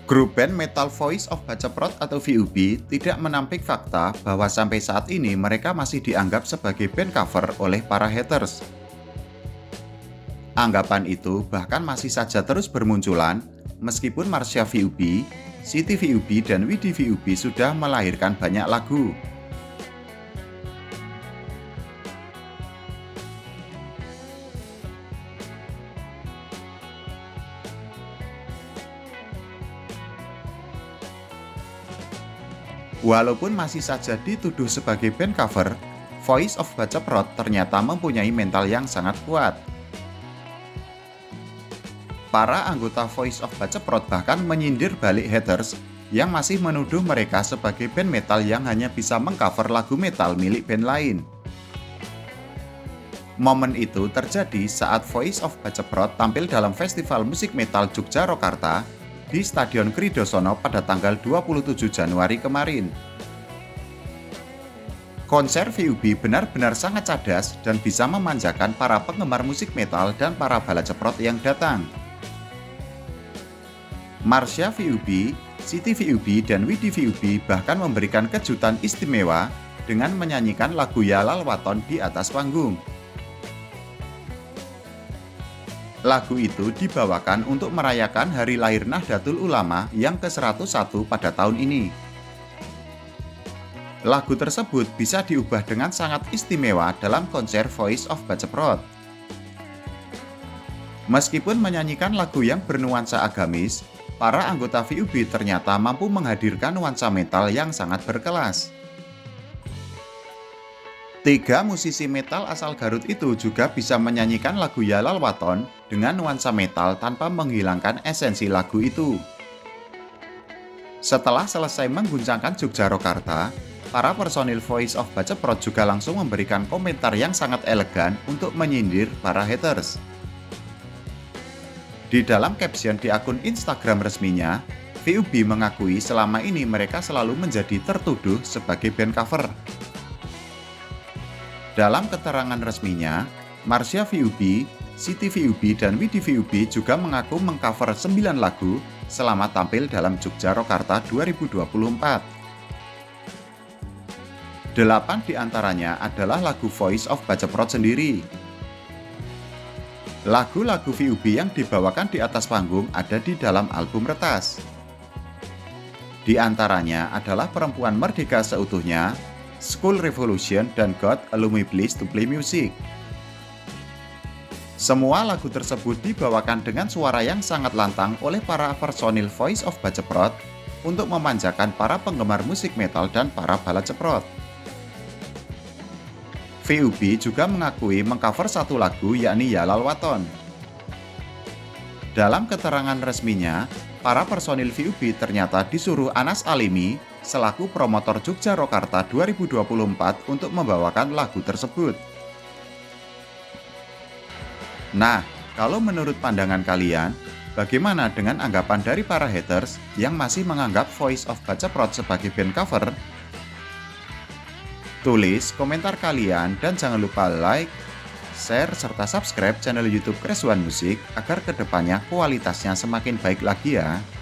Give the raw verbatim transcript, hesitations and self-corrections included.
Grup band metal Voice of Baceprot atau V O B tidak menampik fakta bahwa sampai saat ini mereka masih dianggap sebagai band cover oleh para haters. Anggapan itu bahkan masih saja terus bermunculan meskipun Marsha V O B, Siti V O B, dan Widi V O B sudah melahirkan banyak lagu. Walaupun masih saja dituduh sebagai band cover, Voice of Baceprot ternyata mempunyai mental yang sangat kuat. Para anggota Voice of Baceprot bahkan menyindir balik haters yang masih menuduh mereka sebagai band metal yang hanya bisa mengcover lagu metal milik band lain. Momen itu terjadi saat Voice of Baceprot tampil dalam Festival Musik Metal Yogyakarta di Stadion Kridosono pada tanggal dua puluh tujuh Januari kemarin. Konser V O B benar-benar sangat cadas dan bisa memanjakan para penggemar musik metal dan para balaceprot yang datang. Marsha V O B, Siti V O B, dan Widi V O B bahkan memberikan kejutan istimewa dengan menyanyikan lagu Yalal Waton di atas panggung. Lagu itu dibawakan untuk merayakan hari lahir Nahdlatul Ulama yang ke seratus satu pada tahun ini. Lagu tersebut bisa diubah dengan sangat istimewa dalam konser Voice of Baceprot. Meskipun menyanyikan lagu yang bernuansa agamis, para anggota V O B ternyata mampu menghadirkan nuansa metal yang sangat berkelas. Tiga musisi metal asal Garut itu juga bisa menyanyikan lagu Yalal Waton dengan nuansa metal tanpa menghilangkan esensi lagu itu. Setelah selesai mengguncangkan Yogyakarta, para personil Voice of Baceprot juga langsung memberikan komentar yang sangat elegan untuk menyindir para haters. Di dalam caption di akun Instagram resminya, V O B mengakui selama ini mereka selalu menjadi tertuduh sebagai band cover. Dalam keterangan resminya, Marsha V O B, Siti V O B, dan Widi V O B juga mengaku mengcover sembilan lagu selama tampil dalam Yogyakarta dua ribu dua puluh empat. Delapan di antaranya adalah lagu Voice of Baceprot sendiri. Lagu-lagu V O B yang dibawakan di atas panggung ada di dalam album Retas. Di antaranya adalah Perempuan Merdeka Seutuhnya, School Revolution, dan God Allow Me Please to Play Music. Semua lagu tersebut dibawakan dengan suara yang sangat lantang oleh para personil Voice of Baceprot untuk memanjakan para penggemar musik metal dan para balaceprot. V O B juga mengakui mengcover satu lagu yakni Yalal Waton. Dalam keterangan resminya, para personil V O B ternyata disuruh Anas Alimi selaku promotor Yogyakarta dua ribu dua puluh empat untuk membawakan lagu tersebut. Nah, kalau menurut pandangan kalian, bagaimana dengan anggapan dari para haters yang masih menganggap Voice of Baceprot sebagai band cover? Tulis komentar kalian dan jangan lupa like, share, serta subscribe channel YouTube Kresuhan Musik agar kedepannya kualitasnya semakin baik lagi ya.